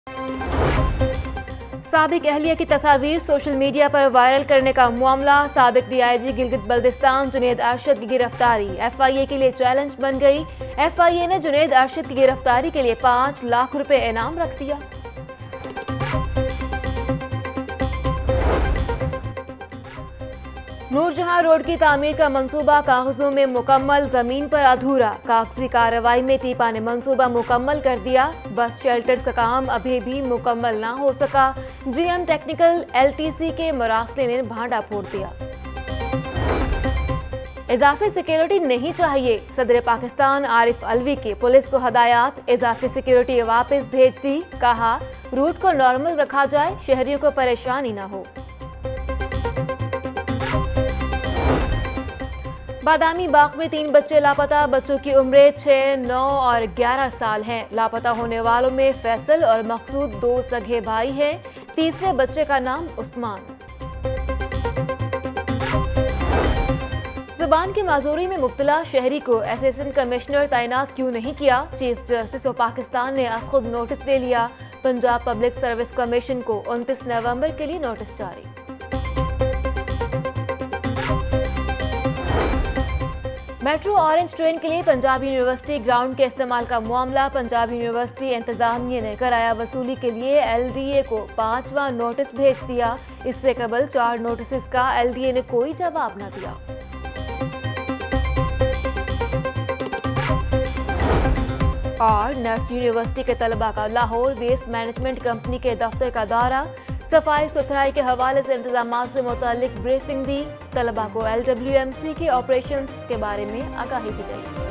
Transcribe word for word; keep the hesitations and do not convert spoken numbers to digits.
साबिक अहलिया की तस्वीर सोशल मीडिया पर वायरल करने का मामला। साबिक D I G Gilgit Baltistan Junaid Arshad की गिरफ्तारी एफ आई ए के लिए चैलेंज बन गई। एफ आई ए ने जुनैद अरशद की गिरफ्तारी के लिए पाँच लाख रुपए इनाम रख दिया। नूरजहां रोड की तामीर का मंसूबा कागजों में मुकम्मल, जमीन पर अधूरा। कागजी कार्रवाई में टीपा ने मंसूबा मुकम्मल कर दिया। बस शेल्टर्स का काम अभी भी मुकम्मल ना हो सका। G M technical L T C के मरासले ने भांडा फोड़ दिया। इजाफी सिक्योरिटी नहीं चाहिए, सदर पाकिस्तान आरिफ अलवी की पुलिस को हदायत। इजाफी सिक्योरिटी वापस भेज दी, कहा रूट को नॉर्मल रखा जाए, शहरियों को परेशानी ना हो। बादामी बाग में तीन बच्चे लापता। बच्चों की उम्रें छः, नौ और ग्यारह साल हैं। लापता होने वालों में फैसल और मकसूद दो सगे भाई हैं। तीसरे बच्चे का नाम उस्मान। जुबान की माजूरी में मुब्तला शहरी को असिस्टेंट कमिश्नर तैनात क्यों नहीं किया? चीफ जस्टिस ऑफ पाकिस्तान ने आज खुद नोटिस ले लिया। पंजाब पब्लिक सर्विस कमीशन को उनतीस नवंबर के लिए नोटिस जारी। मेट्रो ऑरेंज ट्रेन के लिए पंजाब यूनिवर्सिटी ग्राउंड के इस्तेमाल का मामला। पंजाब यूनिवर्सिटी इंतजामिया ने किराया वसूली के लिए एल डी ए को पांचवा नोटिस भेज दिया। इससे कबल चार नोटिस का एल डी ए ने कोई जवाब न दिया। और नर्स यूनिवर्सिटी के तलबा का लाहौर वेस्ट मैनेजमेंट कंपनी के दफ्तर का दौरा। सफाई सुथराई के हवाले से इंतजाम से मुतालिक ब्रीफिंग दी। तलबा को एल डब्ल्यू एम सी के ऑपरेशंस के बारे में आगाही दी गई।